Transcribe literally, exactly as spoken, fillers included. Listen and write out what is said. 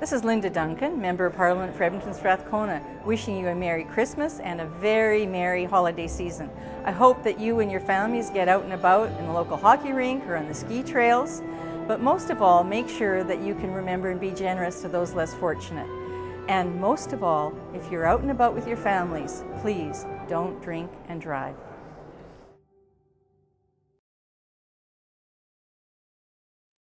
This is Linda Duncan, Member of Parliament for Edmonton Strathcona, wishing you a Merry Christmas and a very merry holiday season. I hope that you and your families get out and about in the local hockey rink or on the ski trails, but most of all, make sure that you can remember and be generous to those less fortunate. And most of all, if you're out and about with your families, please don't drink and drive.